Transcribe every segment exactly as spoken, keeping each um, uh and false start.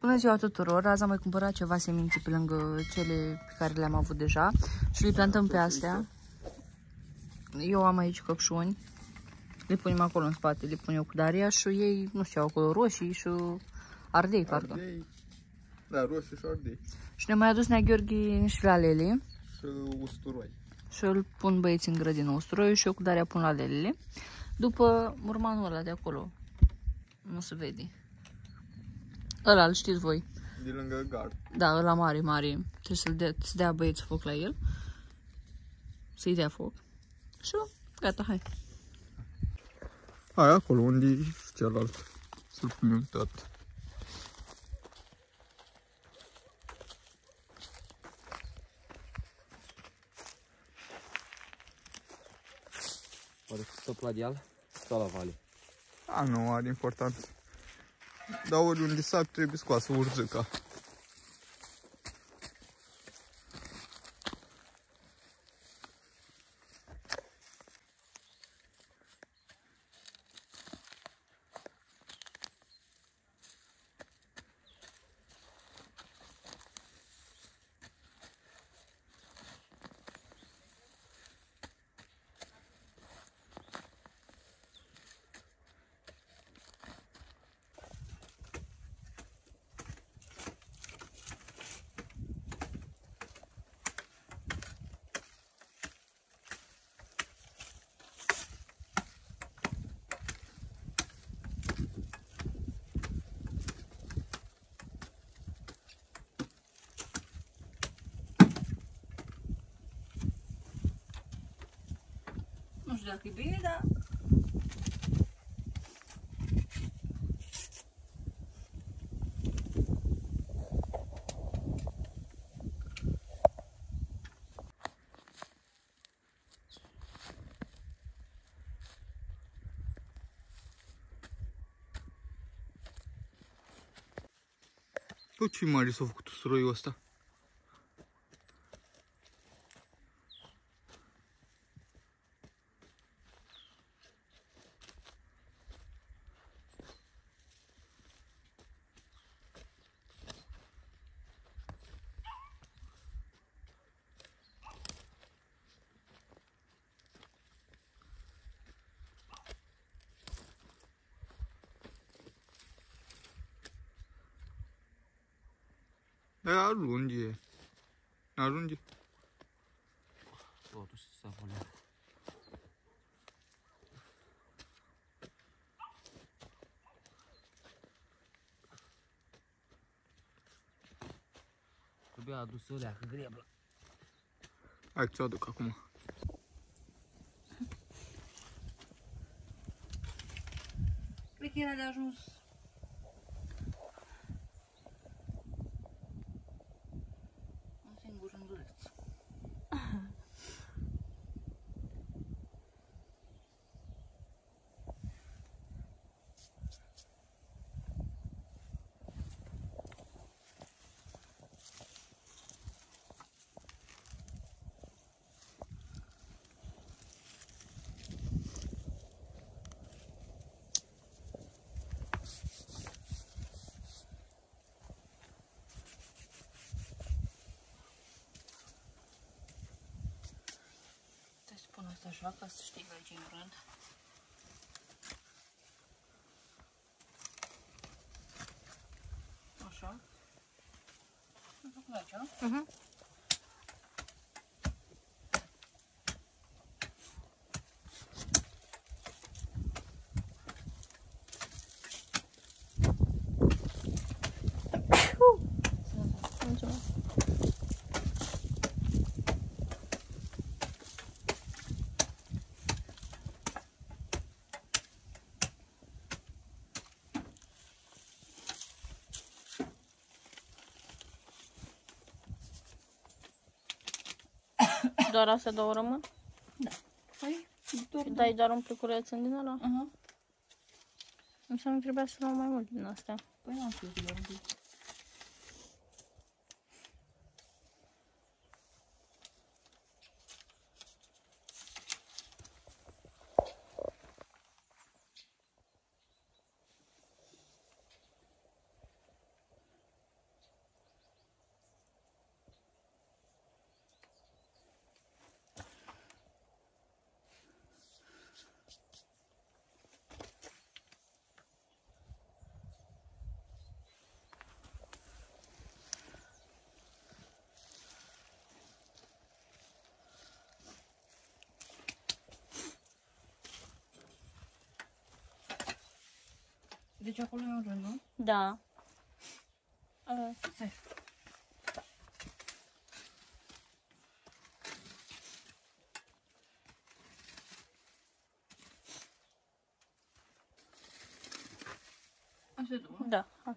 Bună ziua tuturor! Azi am mai cumpărat ceva semințe pe lângă cele pe care le-am avut deja și le plantăm pe astea. Eu am aici căpșuni, le punem acolo în spate, le pun eu cu Daria și ei, nu știu, acolo roșii și ardei, parcă. Ardei, da, roșii și ardei. Și ne-a mai adus Nea Gheorghe niște lalele. Și usturoi. Și îl pun băieții în grădină usturoiul și eu cu Daria pun lalelele. După urmanul ăla de acolo, nu se vede. Ăla, îl știți voi. De lângă gard. Da, ăla mare, mare. Trebuie să-l dea, să dea băieți foc la el. Să-i dea foc. Și gata, hai. Hai acolo, unde e celălalt. Să-l punem tot. Oare să stop la deal sau la vale? A, nu are importanță. Dar oriunde sap trebuie scoasă urzica. Nu știu dacă e bine, dar... Bă, ce mare s-a făcut usturoiul ăsta? E, ajunge. Ajunge. Totuși să volea. Trebuia adus o leacă greblă. Hai că ți-o aduc acum. Cred că era de ajuns. Un singur rânduleț. Pun asta așa ca să știi că aici e în rând. Așa. Am făcut aici, nu? Mhm. Doar astea două rămân? Da. Păi, doar dai doar un pliculeț din ăla? Aha. Înseamnă că trebuia să luăm mai mult din astea. Păi n-am știut doar un pic. Deci acolo e un rând, nu? Da. Uh, Stai. Așa e tu. da. Ha.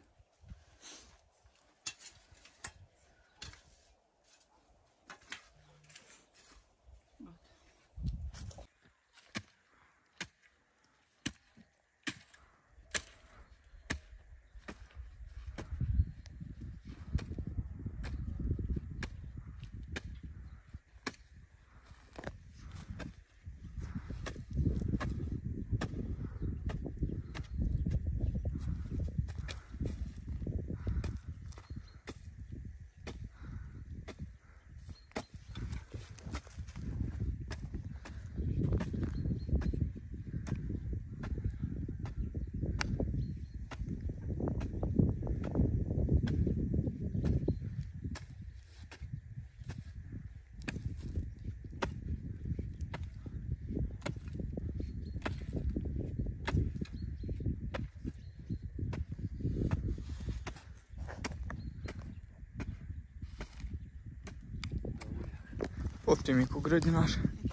Poftim, micu grădinar.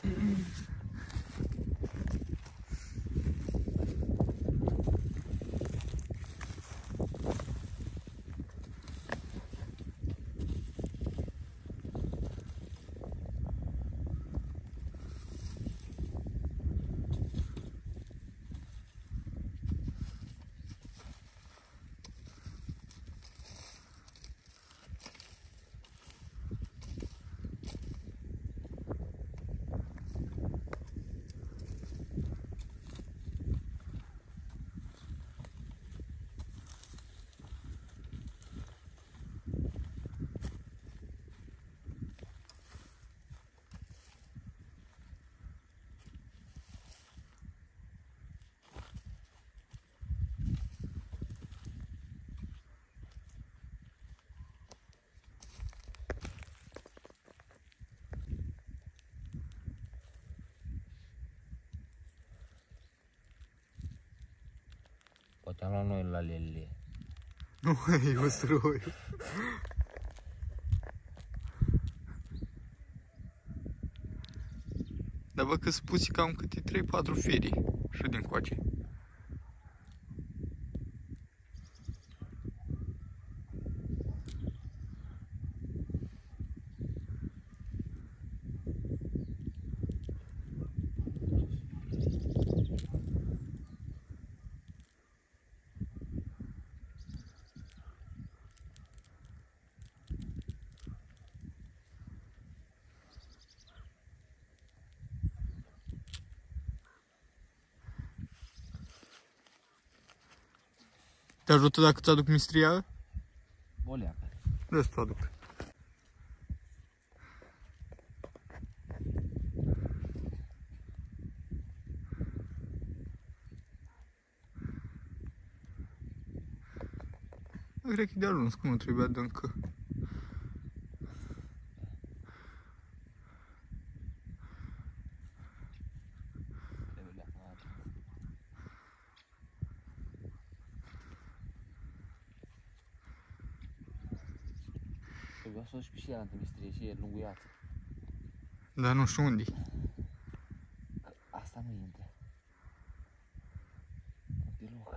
Poate am luat noi la lele. Nu, e usturoiul. Dar văd că-s pusi cam câte trei patru ferii și din coace. Te ajută dacă ți-aduc mistria? O leacă. Da, să aduc. Cred că e de ajuns, cum nu trebuie adâncă. Trebuie leacă. Trebuia să o și pe și ea întâmistrie și e lunguiață. Dar nu știu unde. Asta nu intră. Nu deloc.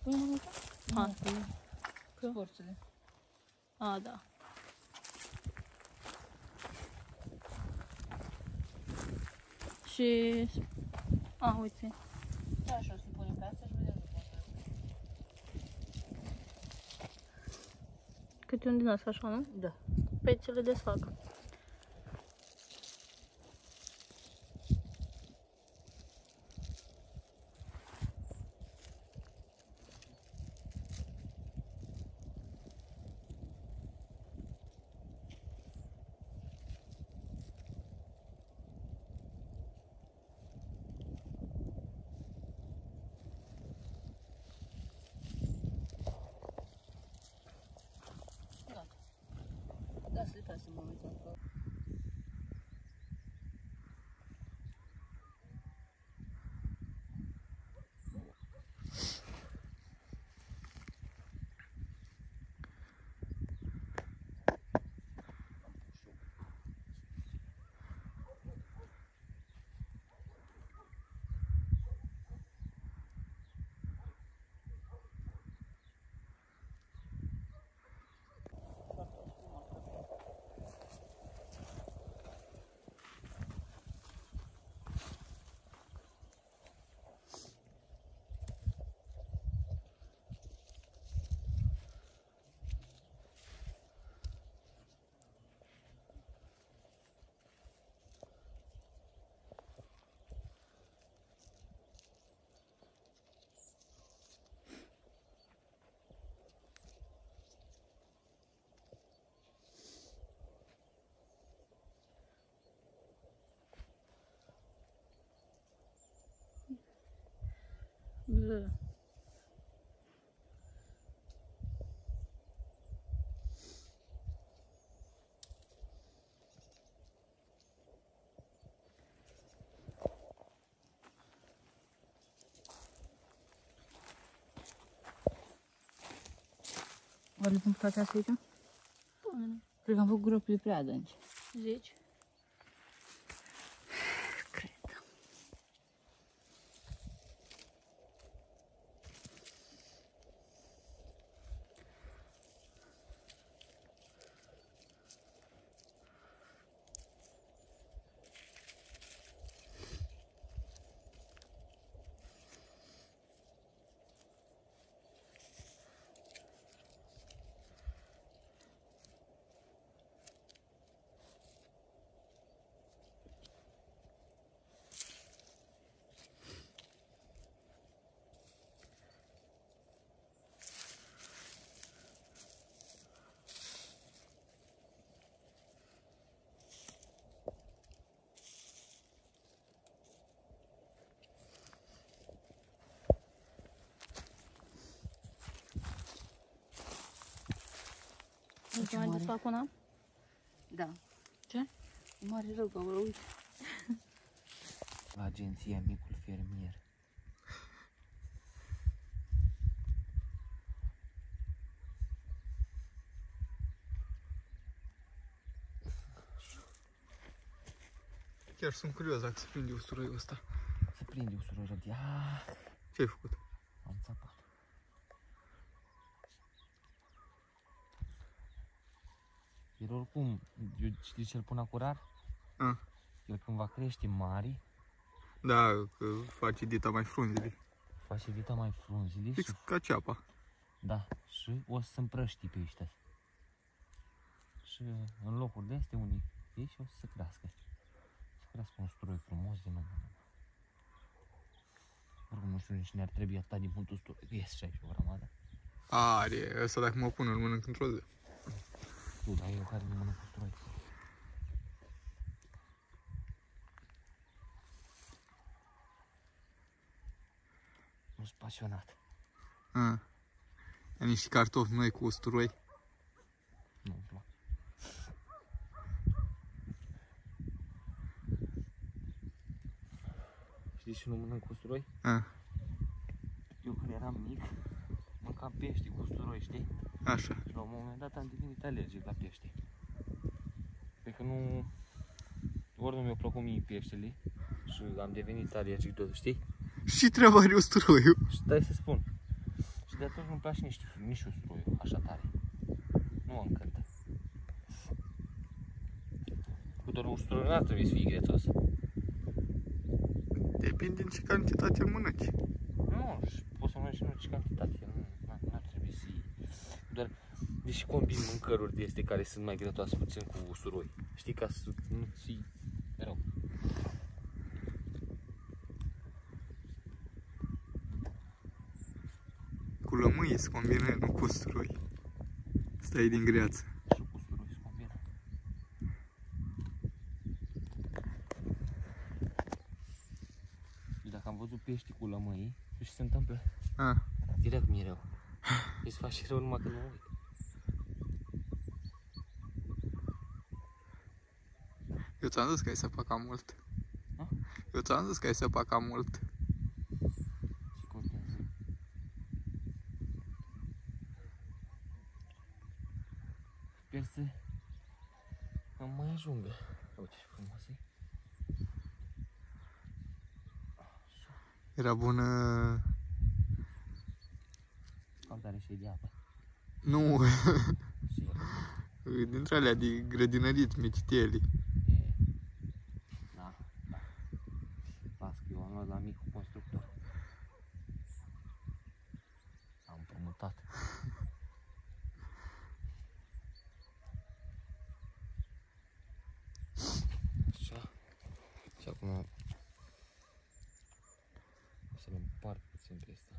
Pui mânuța? A, Porțile. a, da. Și... A, uite. Da, și o să punem pe asta și vedem după. Câte un din asta, așa, nu? Da. Pe ți le desfac. Da, să-i faci în momentul ăsta. Bă. Oare le pun toate astea aici? Pune. Cred că am făcut gropile prea adânci. Zici? Cred. Nu mai desfac una? Da. Ce? E mare rău că acolo, uite. La agenția Micul Fermier. Chiar sunt curios dacă se prinde usturoiul ăsta. Se prinde usurorul de... Ah, Ce ai făcut? am țapat. El oricum, eu știi ce-l pun acurat? A. El când va crește mari, Da, că face dita mai frunzele. face dita mai frunzile Fix și, ca ceapa. da, și o să se împrăști pe ăștia. Și în locuri de astea unii ieși o să se crească. Să crească un usturoi frumos din nou. Oricum nu știu nici ne-ar trebui atât de mult usturoi, că ies și aici o grămadă. Are, ăsta dacă mă pun îl mănânc într-o zi. Tu, dar eu care nu mănânc usturoi. Nu sunt pasionat. A. Ia niște cartofi noi cu usturoi. Nu-mi plac. Știi și nu mănânc usturoi? A. Eu când eram mic, mâncam pește cu usturoi, știi? Așa. Și la un moment dat am devenit alergic la pește. Cred că nu... Ori nu mi-a plăcut mie peștele și am devenit alergic tot, știi? Și treaba are usturoiul. Și stai să spun. Și de atunci nu-mi place nici, nici usturoiul așa tare. Nu mă încântă. Cu doar usturoiul n-ar trebui să fie grețos. Depinde din ce cantitate îl mănânci. Nu, poți să mănânci și în orice cantitate. Nu ar trebui să fie. Doar, deși combin mâncăruri de astea care sunt mai gretoase puțin cu usturoi. Știi, ca să nu ți rău. Cu lămâie se combină, nu cu usturoi. Stai din greață. Și cu usturoi se combină. Și dacă am văzut pești cu lămâie, știi ce se întâmplă? Ah. Direct mi-e rău. Îi se face rău numai când mă uit. Eu ți-am zis că ai săpat cam mult. A? Eu ți-am zis că ai săpat cam mult. Ce contează? Sper să îmi mai ajungă. Uite ce frumos e. Era bună... Caldare și de apă. Nu, Și dintre alea de grădinărit, mititeli. e... Da, da. Las că eu am luat la micul constructor. Am împrumutat. Așa. Și acum o să-l împart puțin pe asta.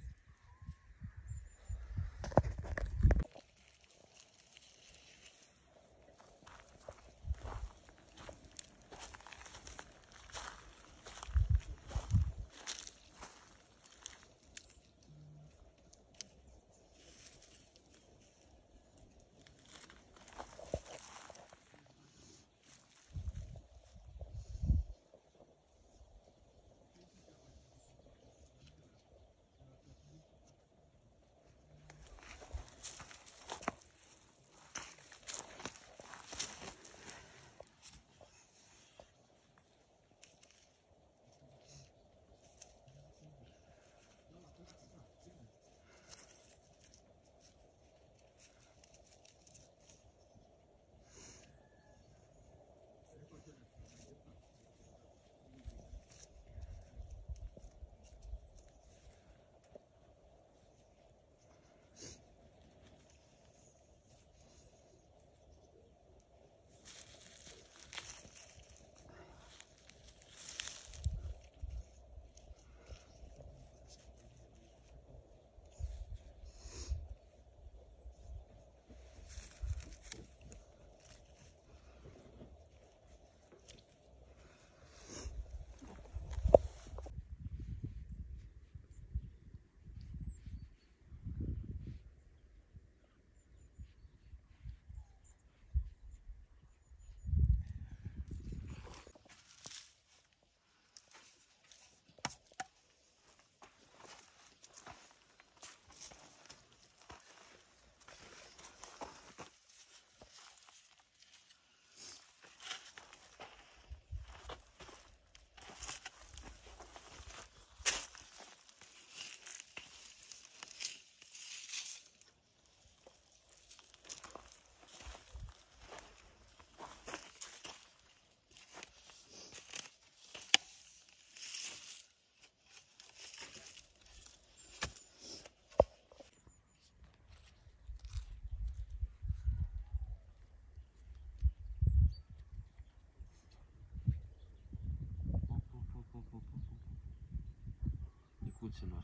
Micuților.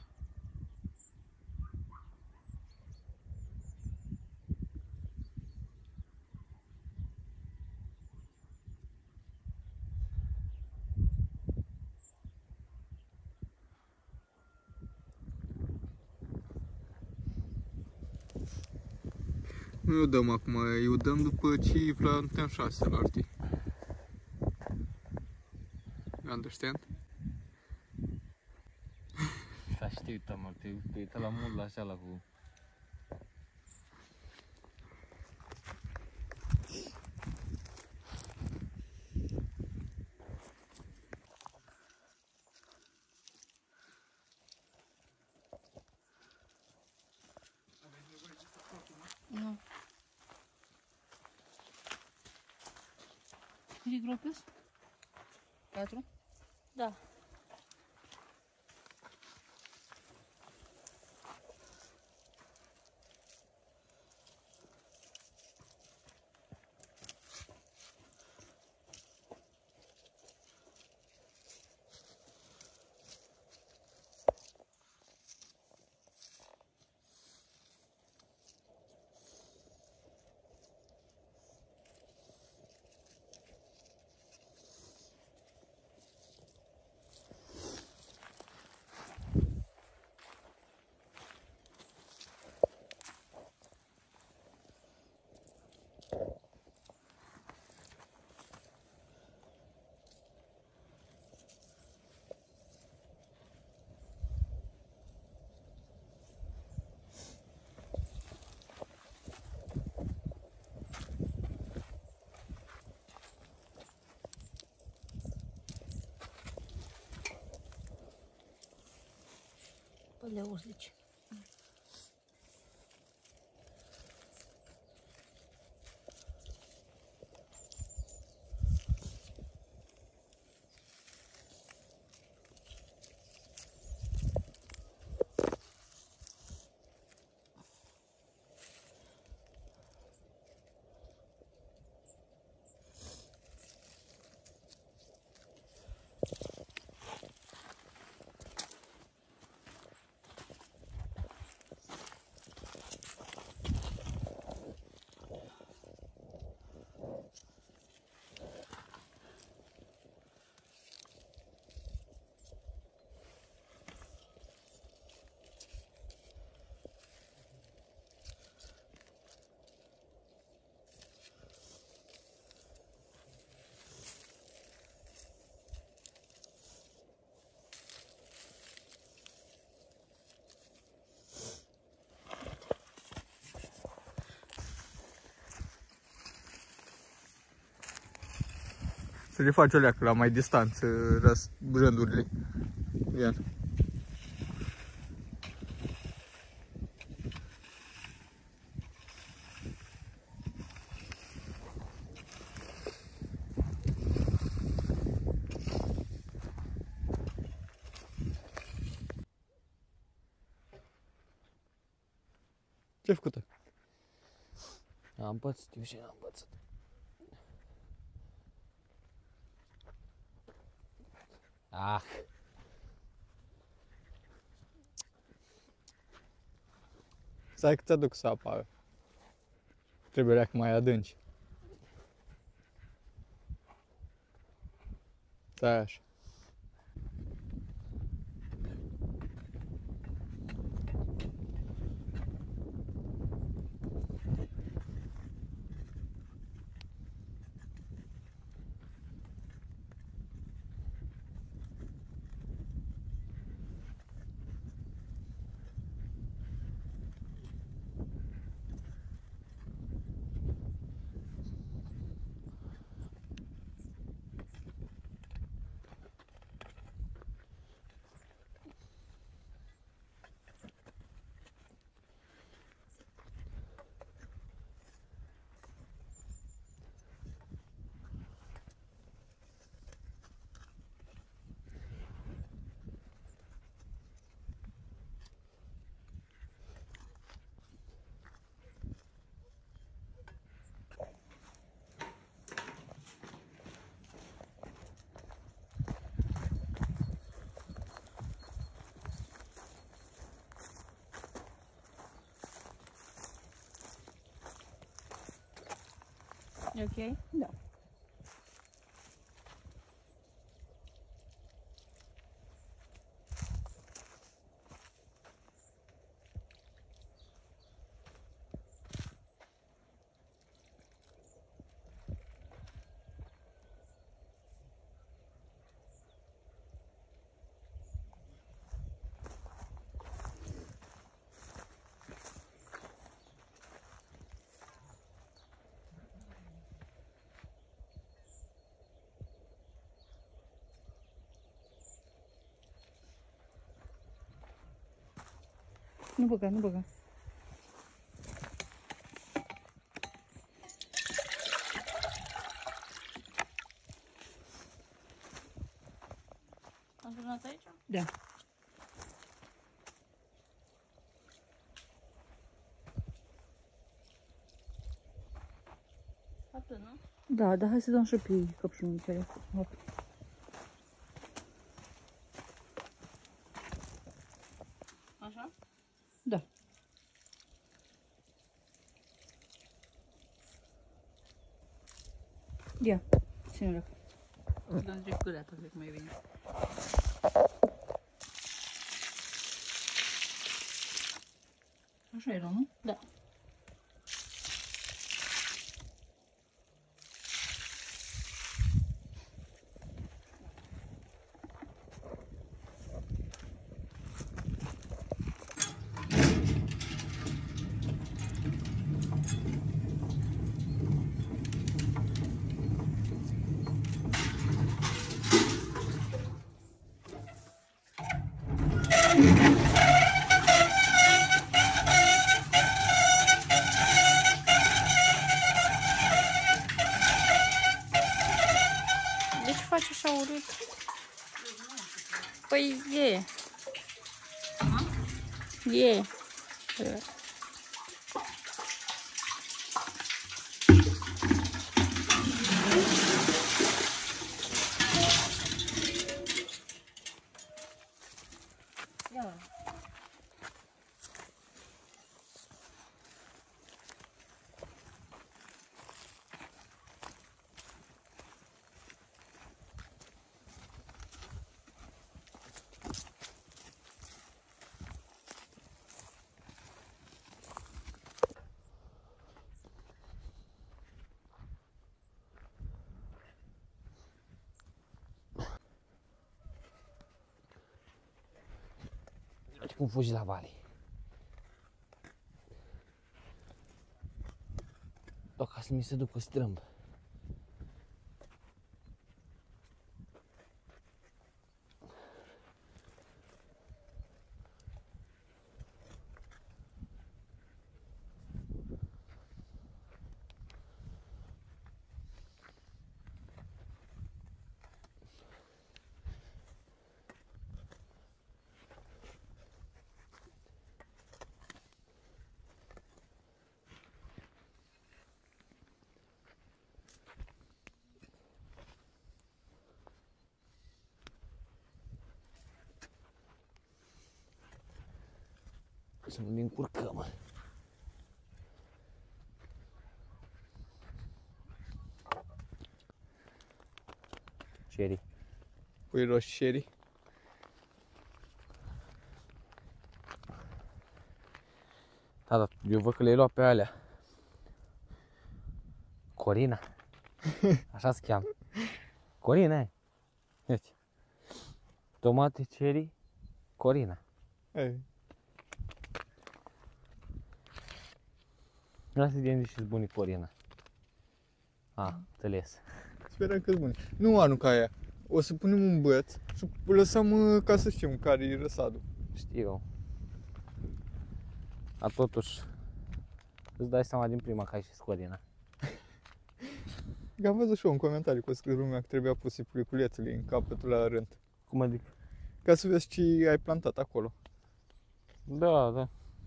Nu o dăm acum, o dăm după ce plantăm șase la artii. Understand? Da, și te uită, mă, te, te uită la mult la așa, la cu... Câte gropi? Patru? Da. Для узлич. Să le faci o leacă la mai distanță rândurile. Iar. Ce-ai făcut? Am pățit, eu și am pățit. Ah. Stai că ți-aduc să apară. Trebuie leacă mai adânci. Stai așa. E ok? Da. Nu băga, nu băga. Bănați aici? Da. Atât, nu? Da, dar hai să dăm și pe căpșunuțele. Hop. Așa? Da. Ia, ține-le. Dar zice câreată, cred că mai bine. Așa era, nu? Da. De ce faci așa urât? Păi e. E. Ia. Uite cum fugi la vale. O, ca să mi se ducă strâmb. Să nu ne încurcăm. Sherry. Pui roșii sherry. Da, da, eu văd că le-ai luat pe alea. Corina. Așa se cheamă. Corina e. Uite. Tomate, cherry, Corina. Ei, Lasă de unde și-ți buni Corina. A, înțeles. sperăm că-s bune. Nu arunca aia. O să punem un băț și lăsăm uh, ca să știm care e răsadul. Știu. Dar totuși, îți dai seama din prima că ai și Corina. Că am văzut și eu în comentarii că o scris lumea că trebuia puse pliculețele în capătul la rând. Cum adică? Ca să vezi ce ai plantat acolo. Da, da.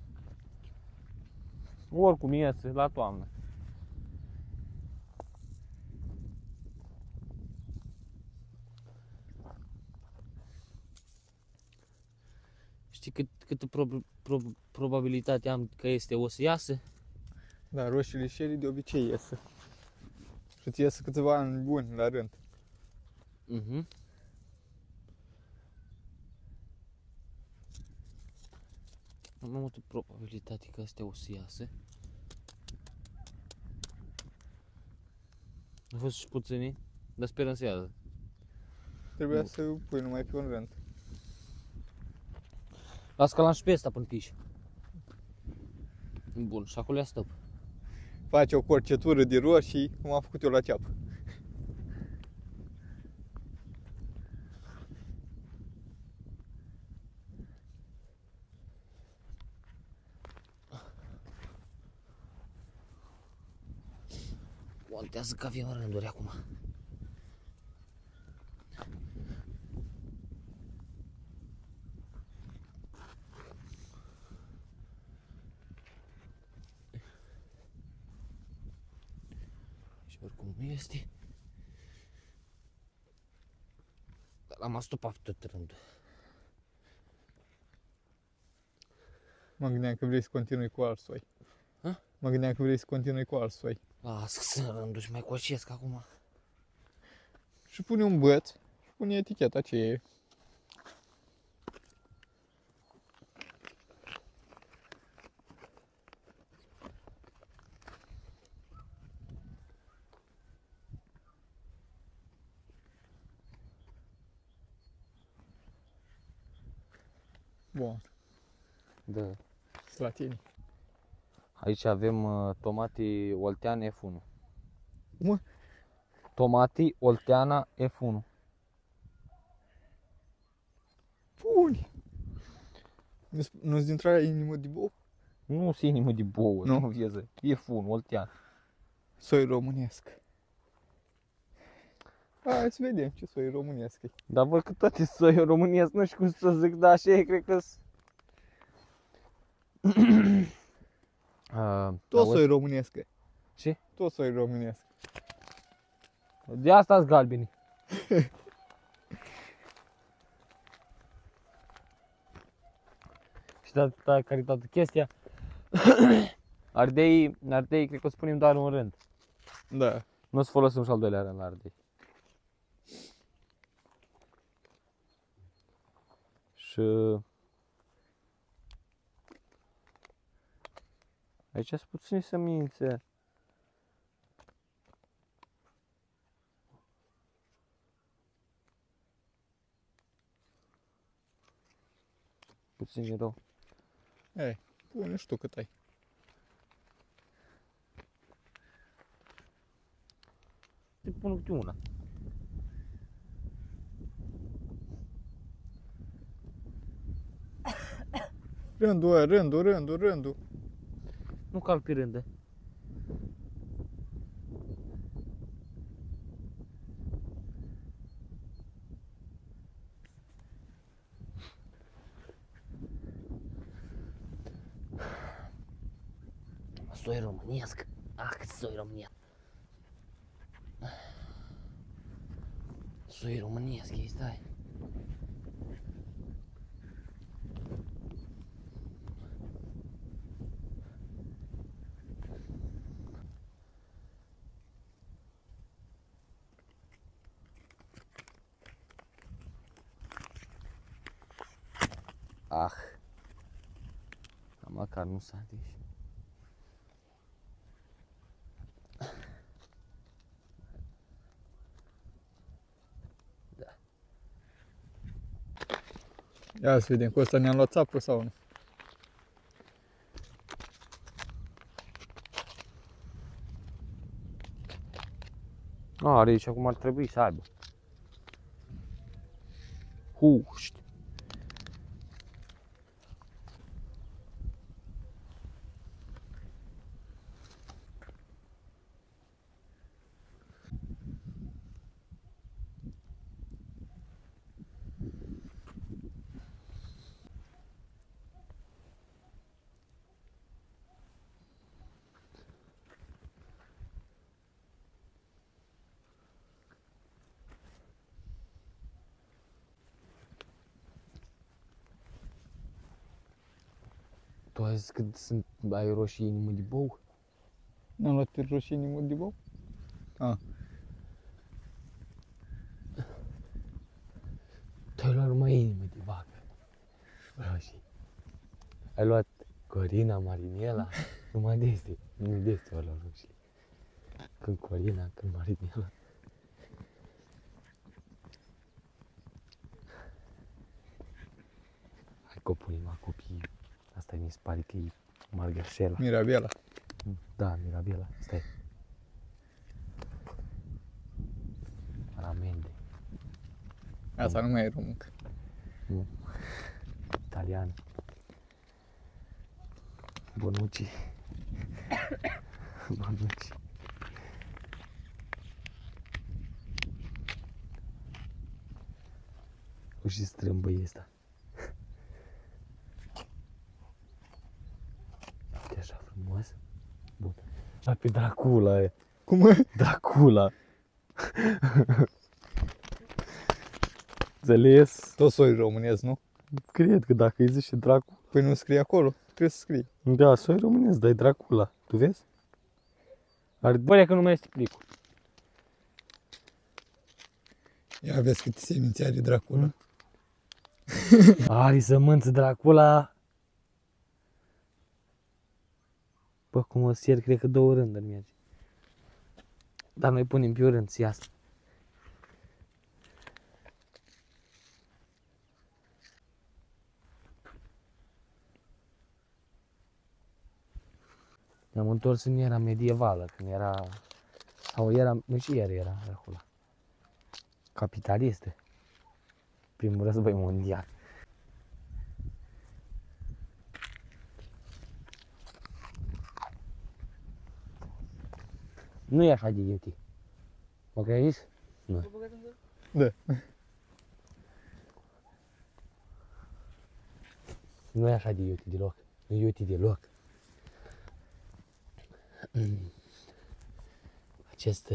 Oricum iese la toamnă. Știi cât, câtă prob, prob, probabilitate am că este o să iasă? Da, roșiile sherry de obicei iese. Și îți iese câțiva ani buni la rând. Mhm. Am mai multă probabilitate că astea o să iasă. Au fost și puțini, dar sperăm să iasă. Trebuia să pui numai pe un rând. Las că l-am și pe ăsta până piși. Bun, și acolo ia stop. Faci o corcetură de roșii, cum am făcut eu la ceapă. Contează că avem rânduri acum. Și oricum nu este. Dar l-am astupat tot rândul. Mă gândeam că vrei să continui cu alt soi. Ha? Mă gândeam că vrei să continui cu alt soi. Lasă să rândul și mai cocesc acum. Și pune un băț și pune eticheta ce e. Bun, Da. la tine. Aici avem uh, tomate Olteana F unu. Mă? Tomate Olteana F unu. Pune! Nu-ți dintre aia inimă de bou? Nu sunt inimă de bouă, Nu? nu vieză. F unu, Olteana. Soi românesc. Hai să vedem ce soi românesc e. Dar văd că toate soi românesc, nu știu cum să zic, dar așa e, cred că-s... uh, Tot soi românesc e. Ce? Tot soi românesc. De asta-s galbeni. Și de atâta care toată chestia. Ardei, ardei, cred că o spunem doar un rând. Da. Nu o să folosim și al doilea rând la ardei. Și... aici sunt puține semințe. Puțin rău. Ei, pune și tu cât ai. Te pun câte una. Rândul, rândul, rândul, rândul. Nu calc pe rândă. Soi românesc. Ah, cât soi românesc. Soi românesc, ei stai. Ah. Măcar nu s-a deși. Ia să vedem, cu ăsta ne-am luat țapă sau nu? Are aici acum ar trebui să aibă. Huști. Tu ai zis că sunt, ai roșii inimă de bou? N-am luat pe roșii inimă de bou? Ah. Tu ai luat numai inimă de vacă. Roșii. Ai luat Corina, Marinela, numai de este. Numai de este au luat roșii. Când Corina, când Marinela. Hai că o punem la copii. Asta mi se pare că e Margherșela. Mirabela. Da, Mirabela. Stai. Ramende. Asta nu mai e româncă. Nu. Italian. Bonucci. Bonucci. O și strâmbă ăsta. Uite așa frumos. Bun. Și pe dracul ăla e. Cum mă? Dracula. Înțeles? Tot soi românesc, nu? Cred că dacă îi zice Dracula. Păi nu scrie acolo, trebuie să scrie. Da, soi românesc, dar e Dracula. Tu vezi? Are... Bă, că nu mai este plicul. Ia vezi câte semințe are Dracula. Mm. Are sămânță Dracula. Bă, cum o sier, cred că două rânduri merge. Dar noi punem pe o rând să iasă. Ne-am întors în era medievală, când era... Sau era... Nu și ieri era Dracula. Capitaliste. Primul război mondial. Nu e așa de iuti. Mă crezi? Nu. Da. Nu e așa de iuti deloc. Nu e iuti deloc. Acest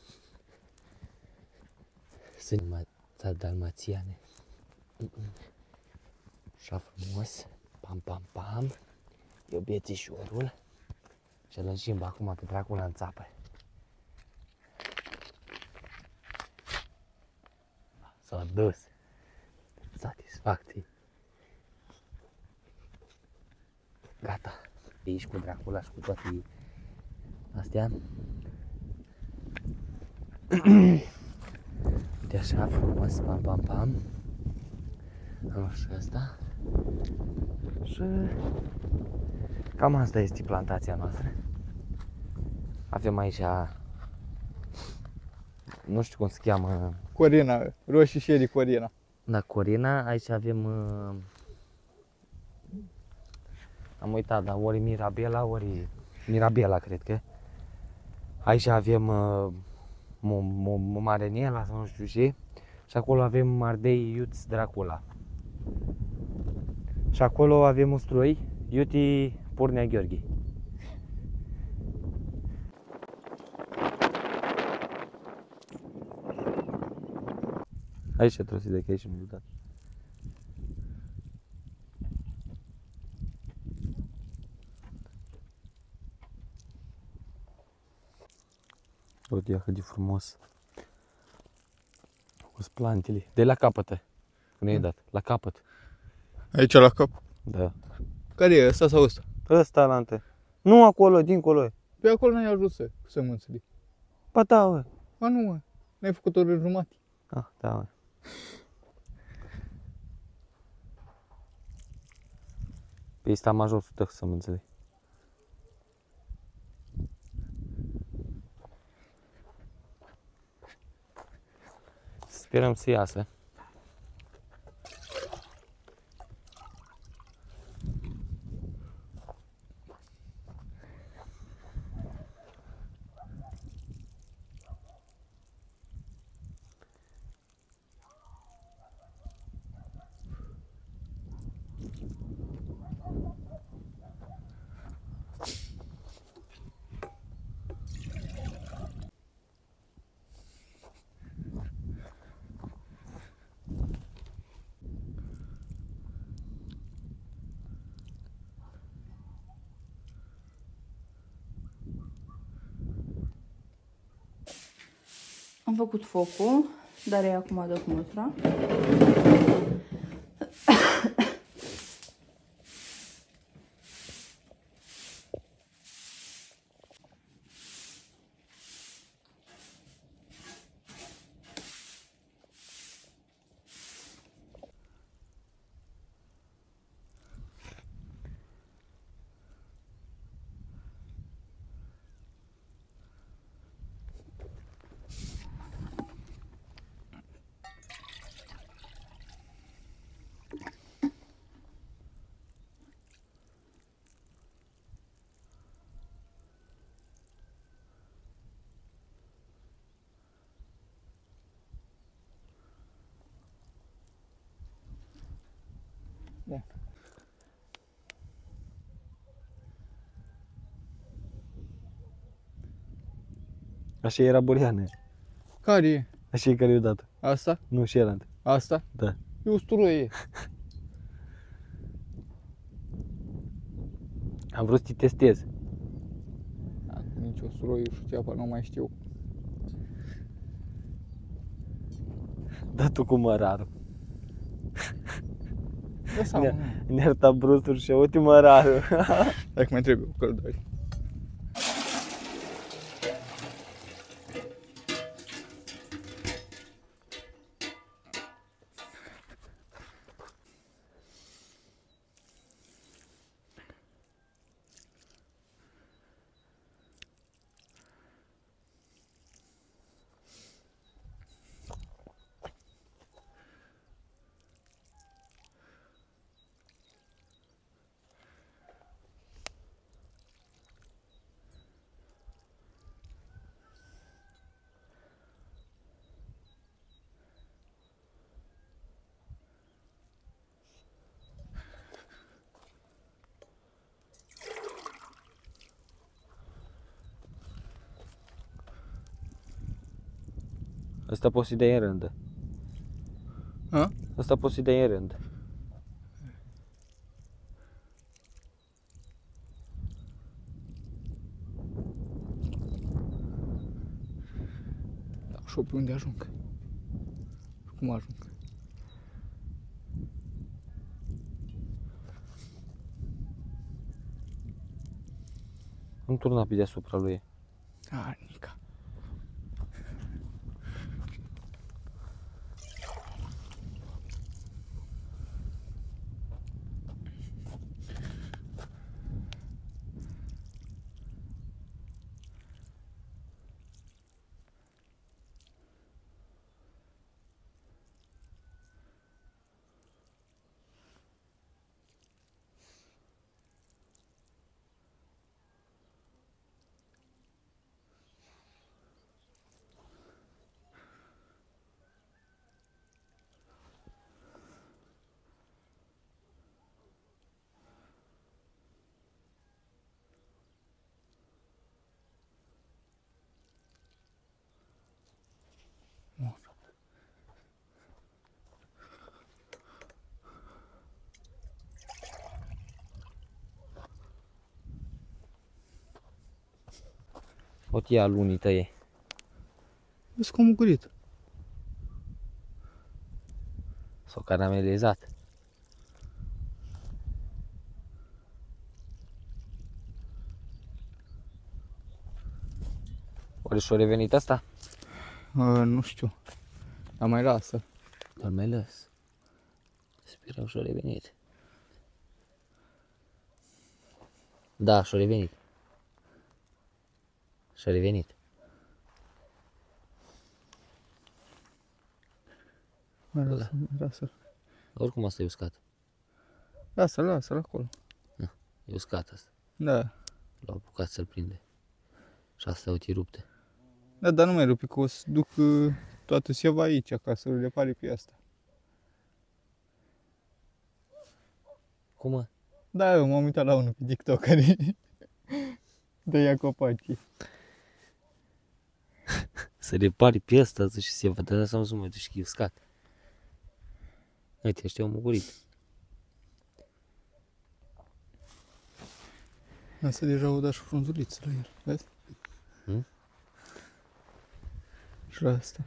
sunt dalmațiane. Așa frumos. Pam, pam, pam. E obietișorul. Și îl înșimb acum pe Dracula în țapă. S-a dus. Satisfacție. Gata. Aici cu Dracula și cu toate astea. Uite așa frumos, pam, pam, pam. Am și asta. Și cam asta este plantația noastră. Avem aici, nu știu cum se cheamă. Corina, roșii șerii Corina. Da, Corina. Aici avem, am uitat, dar ori Mirabela, ori Mirabela, cred că. Aici avem Marenela sau nu știu ce. Și acolo avem ardei iuți Dracula. Și acolo avem ustroi iuti Purnea Gheorghe. Aici trebuie să de că aici mi-a dat. Uite, ia cât de frumos. Cu plantele. De la capătă. Nu i-ai dat. La capăt. Aici la cap. Da. Care e, ăsta sau ăsta? Ăsta la întâi. Nu acolo, dincolo. Pe acolo n-ai ajuns să, cu sămânțele. Ba da, mă. Ba nu, mă. N-ai făcut o jumătate. Ah, da, mă. Pe ăsta am ajuns să sămânțele. Sperăm să iasă. Am făcut focul, dar e acum dă cu mutra. Da. Așa era Boriană. Care e? Așa e care i-o dat. Asta? Nu, și era. Asta? Da. E usturoie. Am vrut să te testez. Nici usturoiul și ceapa, nu mai știu. Da tu cu mărarul. Da, sau nu? Ne-a arătat brustul și uite mărarul. Dacă mai trebuie o căldare. Asta poți să-i dai în rând. A? Asta poți să-i dai în rând. Da, și pe unde ajung? Cum ajung? Nu turna pe deasupra lui. A, Nica. O tia lunii tăie. Vezi cum a mugurit. S-o caramelizat. Ori și-o revenit asta? A, nu știu. Dar mai lasă. Dar mai lăs. Sperăm și-o revenit. Da, și-o revenit. Și-a revenit. Mai lasă, mai lasă. Oricum asta e uscat. Lasă, lasă, acolo. E uscat asta. Da. L-au apucat să-l prinde. Și asta uite rupte. Da, dar nu mai rupi, că o să duc uh, toată seva aici, ca să le pare pe asta. Cum mă? Da, eu m-am uitat la unul pe TikTok care dăia copacii. Să repari pe asta și se va da seama să mă duci că e uscat. Uite, ăștia au mugurit. Asta deja au dat și frunzuliță la el, vezi? Hmm? Și la asta.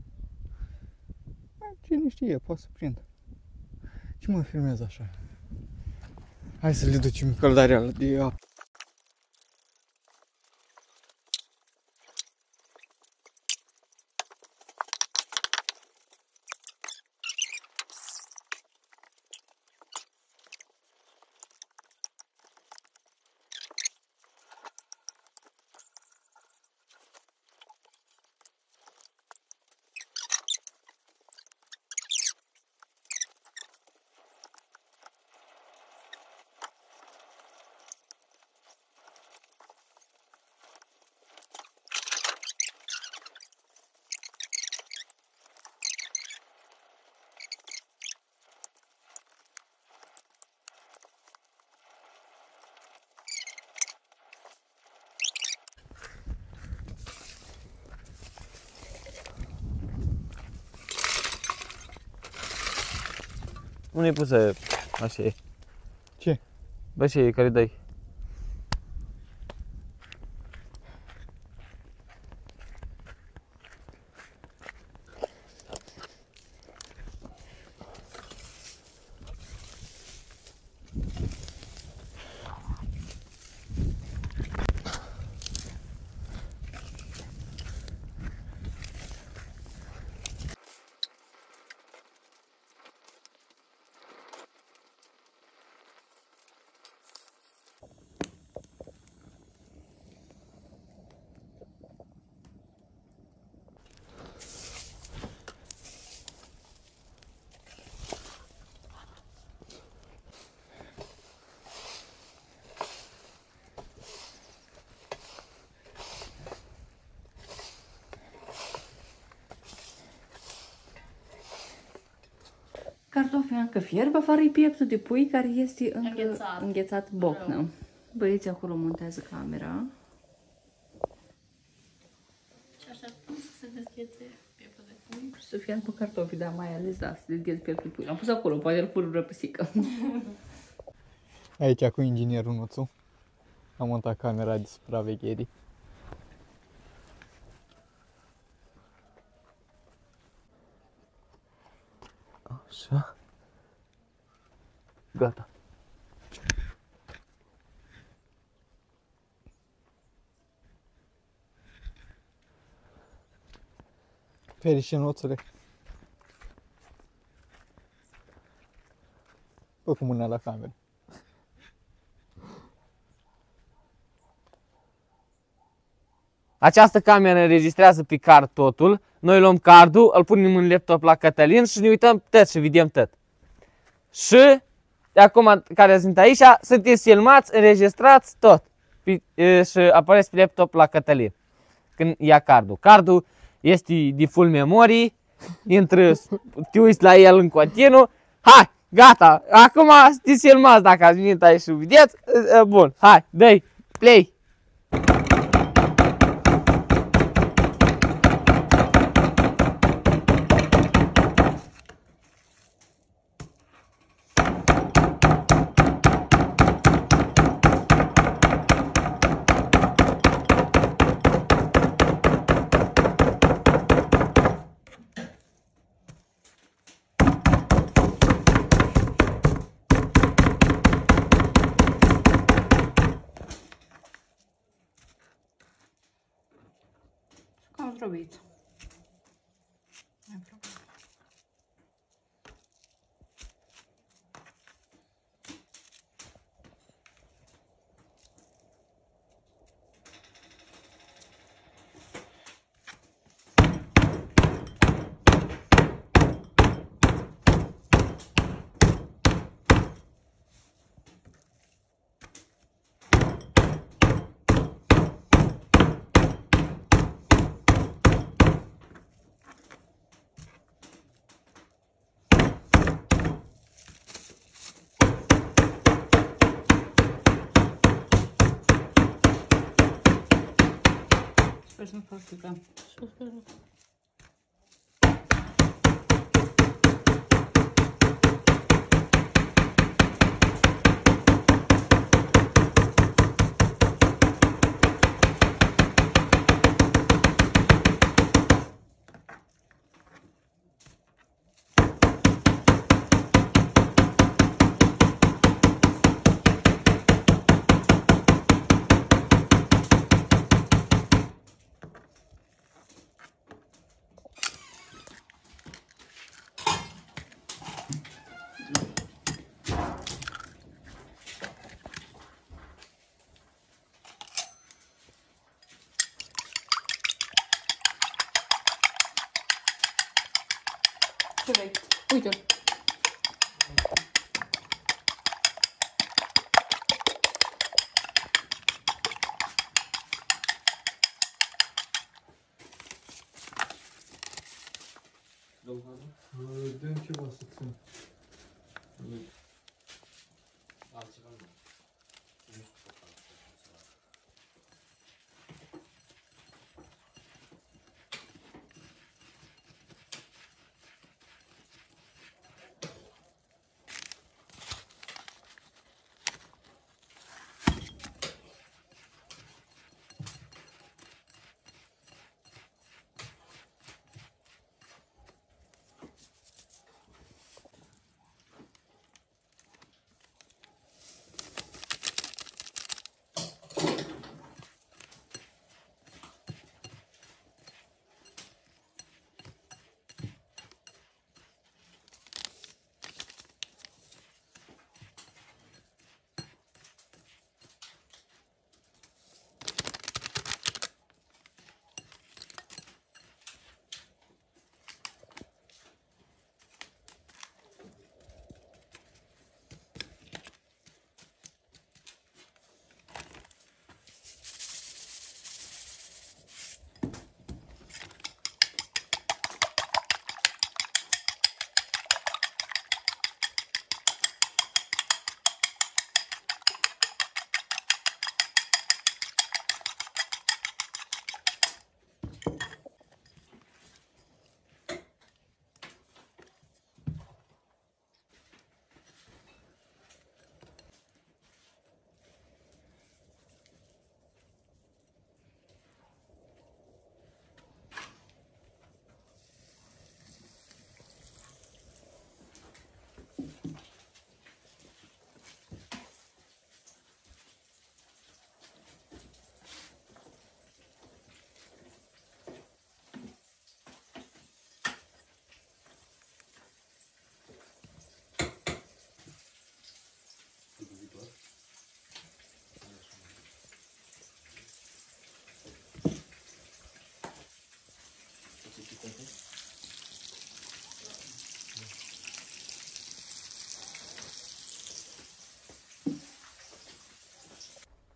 Cine știe, poate să prindă. Ce mă filmez așa? Hai să le ducem căldarea de apă. Nu e pusă așa e. Ce? Bă, ce e care dai? Cartofii încă fierb, afară e pieptul de pui care este încă Înghețat. înghețat bocnă. Băieții acolo montează camera. Și așteptăm să se deschiete pieptul de pui. Să fiarbă cartofii, da, mai ales, da, să dezgheți pieptul de pui. L-am pus acolo, poate îl pur răpăsică. Aici cu inginerul Nuțu. Am montat camera de supraveghere. Așa. Gata. Ferișenuțule. Fă cu mâna la cameră. Această cameră înregistrează pe card totul. Noi luăm cardul, îl punem în laptop la Cătălin și ne uităm tot și vedem tot. Și de acum care sunt aici, sunteți filmați, înregistrați tot. Pe, e, și apareți pe laptop la Cătălin când ia cardul. Cardul este de full memory, intră, te uiți la el în continuu. Hai, gata, acum sunteți filmați dacă ați venit aici și vedeți. Bun, hai, dă-i, play. Cam zdrobit. Sper să nu fac frică. Ce vrei? Uite-l. Dăm ceva să țin.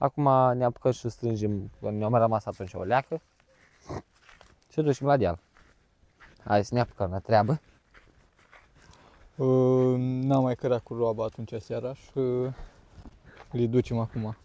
Acum ne apucăm și strângem, ne-a mai rămas atunci o leacă și ducem la deal. Hai să ne apucăm la treabă. Uh, N-am mai cărat cu roaba atunci seara și uh, le ducem acum.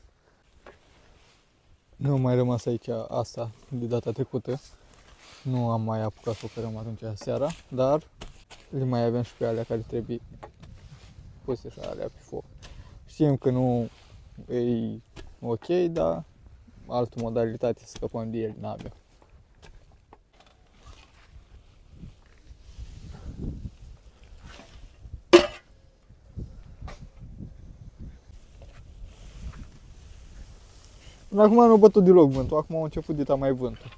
Nu am mai rămas aici asta de data trecută. Nu am mai apucat să o cărăm atunci seara, dar le mai avem și pe alea care trebuie puse și alea pe foc. Știm că nu e ok, dar altă modalitate să scăpăm de el n-avem. Până acum nu a bătut deloc vântul, acum a început dita mai vântul.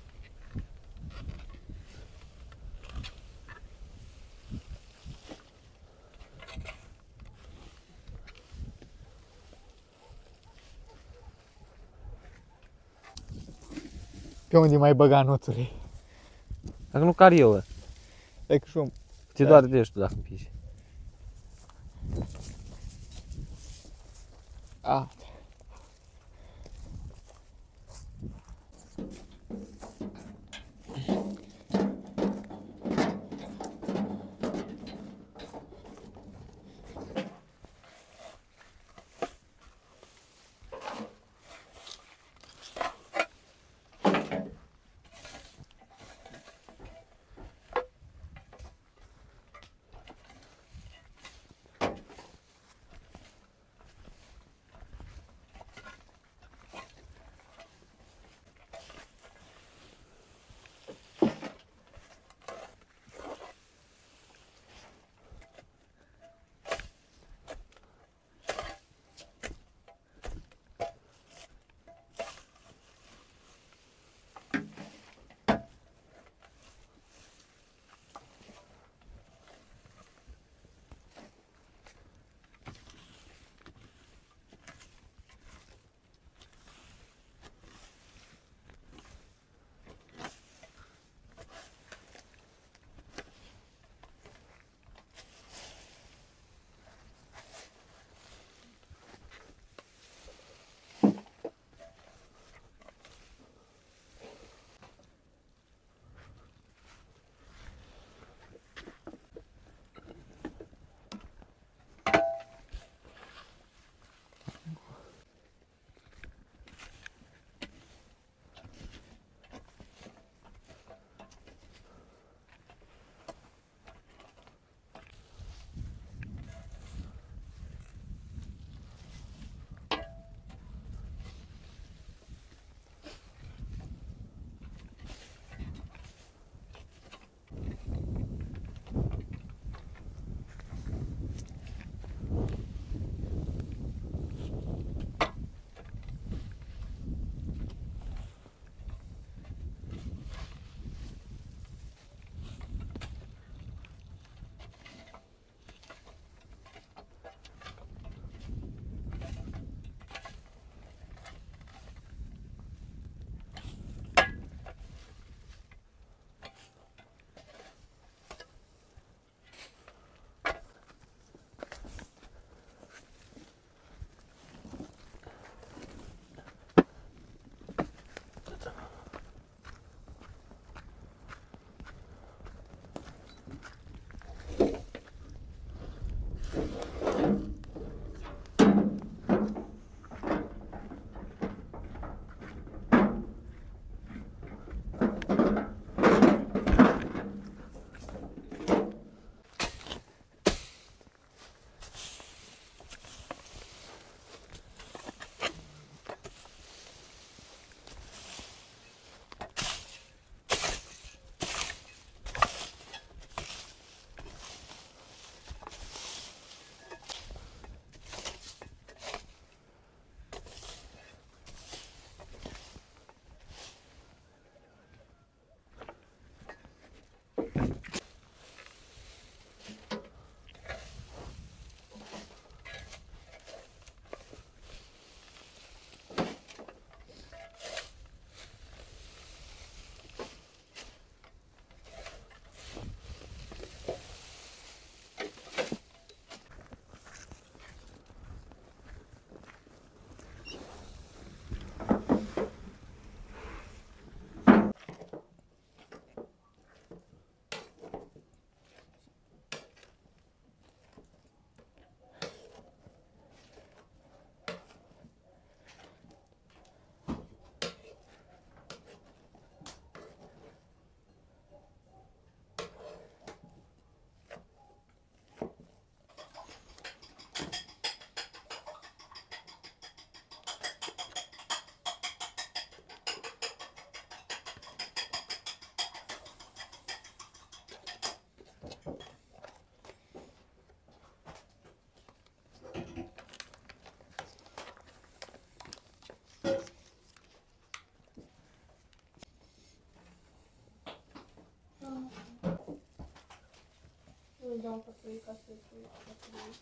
Pe unde mai băga noțurile? Dacă nu car eu, Stai că și-o... ți doar de tu dacă împiși. A. dau ca să iei ca să iei ca să iei.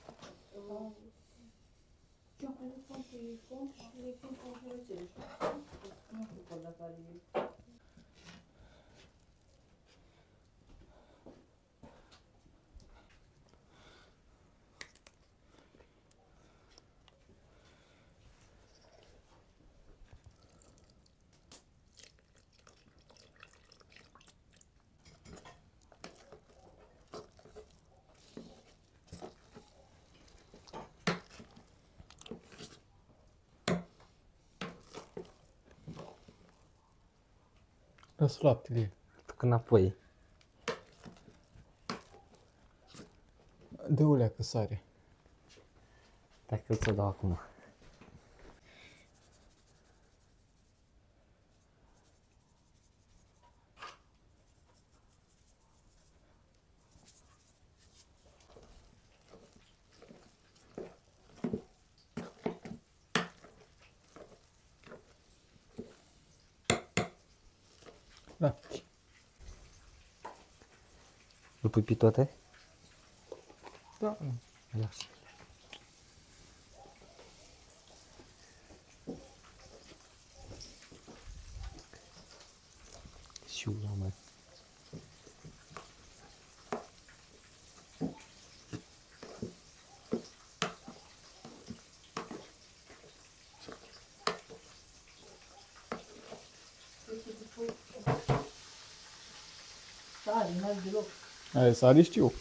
Ce am făcut fond pe fond și le pun cu hărățele. Nu știu că dacă are el. Lasă laptele. Duc înapoi. Dă-o leacă sare. Dacă îl ți-o dau acum. Da. Îl pui pe toate? Da. Lasă. Și ula, mă. Sare, n-ai deloc. Aia sare știu.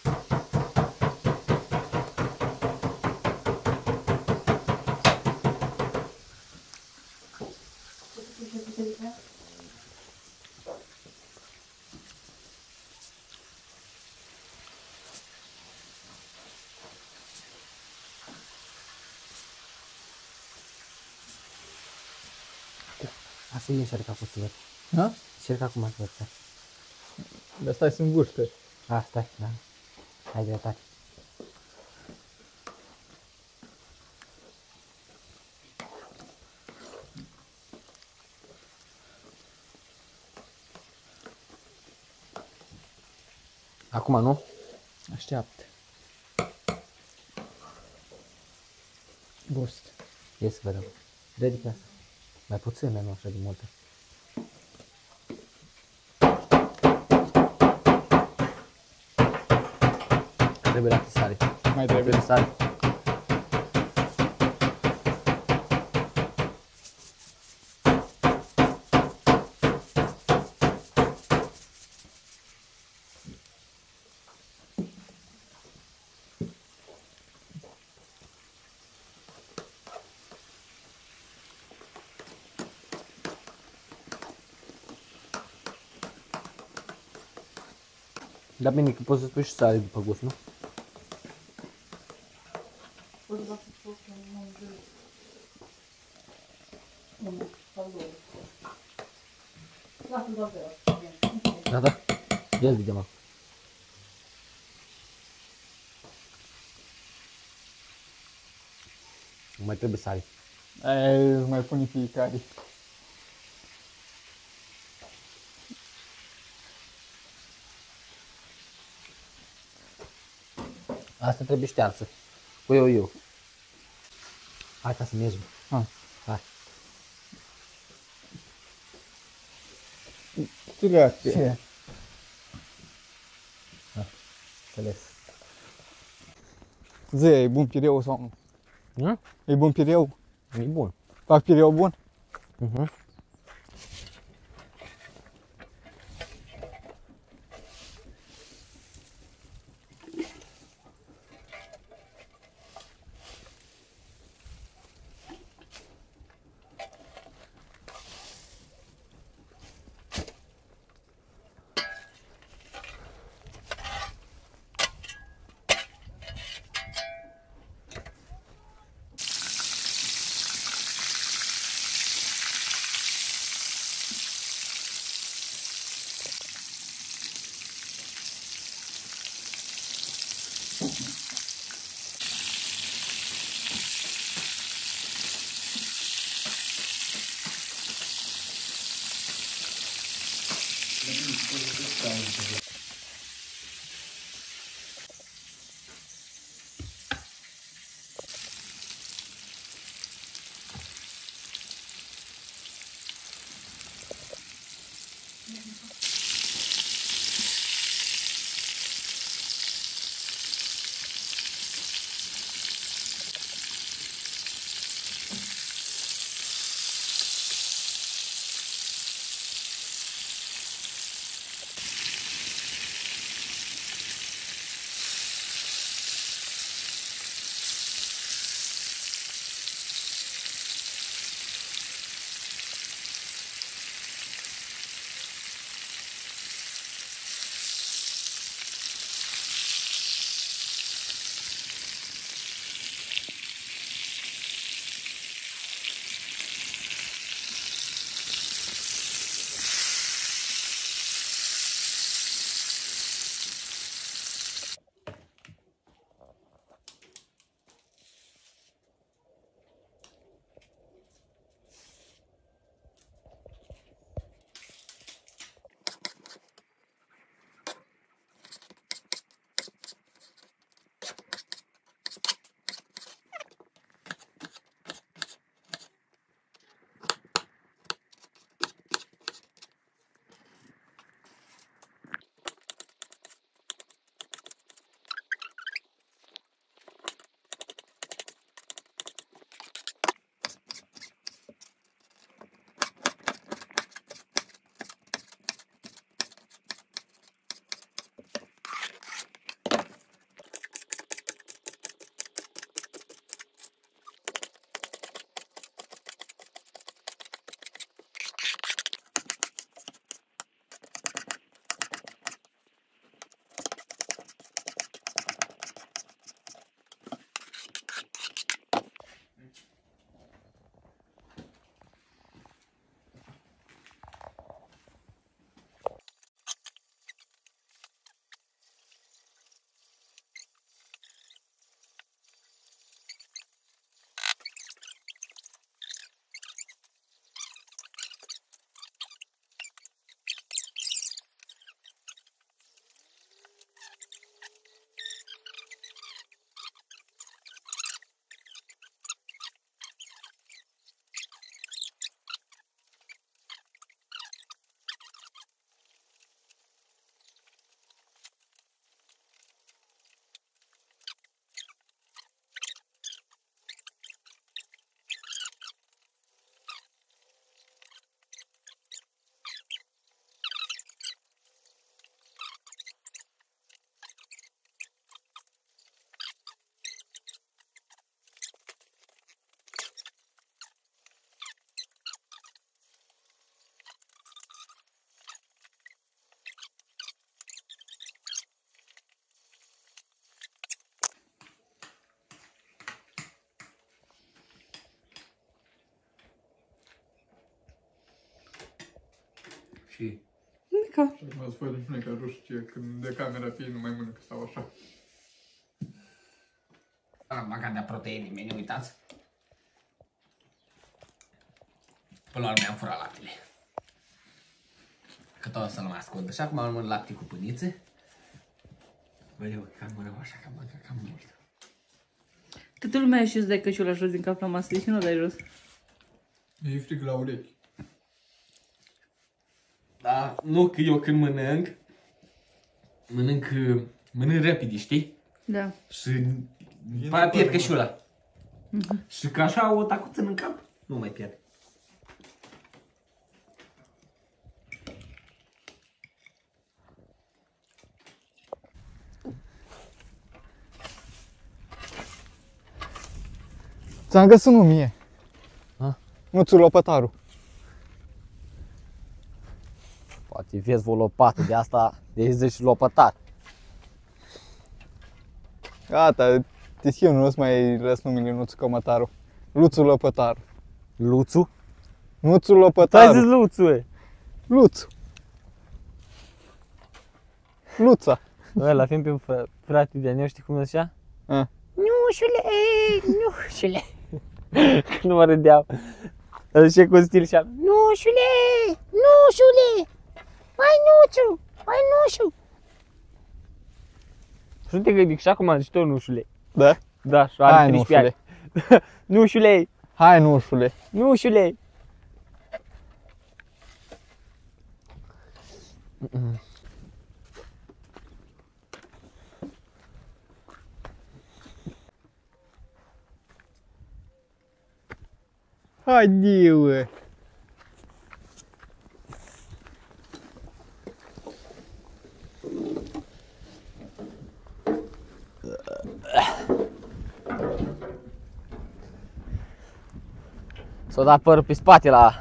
Asta e încerca cu să văd. Ha? Încerca cum ați văd. Dar stai să învârte. A, stai, da. Hai dreptate. Acum nu? Așteaptă. Gust. Ia să vedem. Ridică asta. Mai puțin, dar nu așa de multe. Trebuie la sare. Mai trebuie. Sare. Da bine că poți să spui și sare după gust, nu? Da, da. Ia-l de mă. Mai trebuie sare. Aia îți mai pune fiecare. Asta trebuie ștearsă. Cu eu, eu. Hai ca să mergem. Ha. Hai. Tu leacă. Ce? Ha. Înțeles. Zi, e bun pireu sau nu? Nu? E bun pireu? E bun. Fac pireu bun? Mhm. Și? Mica. Și acum îți văd în mine că nu știu când de camera fie nu mai mănâncă sau așa. Am băgat de proteine, meni, uitați. Până la urmă am furat laptele. Că tot o să-l mai ascund. Și acum am urmă lapte cu pânițe. Băi, cam mă rău așa, cam mă cam mult. Toată lumea și îți dai căciula jos din cap la masă, de ce nu dai jos? E frig la urechi. Da, nu că eu când mănânc, mănânc, mănânc repede, știi? Da. Și după aia pierd căciula. Și că așa o tacuță în cap, nu mai pierd. Ți-am găsit unul mie. A? Nu-ți lopătarul. Poate vezi o lopată de asta, de zici lopătar. Gata, te schimb, nu-ți mai răs numele Nuțu Cămătaru. Luțu Lopătaru. Luțu? Nuțu Tu ai Lopătaru. zis Luțu, e. Luțu. Luța. Bă, la film pe fr- frate de-a meu, știi cum zicea? A. Nușule, nușule. Nu mă râdeau. Dar zicea cu stil și nușule, nușule, mai nuțu, mai nușu. Și nu te gândi că și acum zici tot nușule. Da? Da, și are Hai, treisprezece ani. Nușule, Hai, nușule. nușule. Hai, diu. S-o dat părul pe spate la...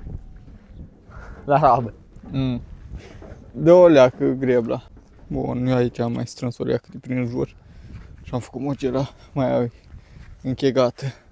la rabă. Mm. De o leacă grebla. Bun, eu aici am mai strâns o leacă de prin jur. Și am făcut mocera mai închegată.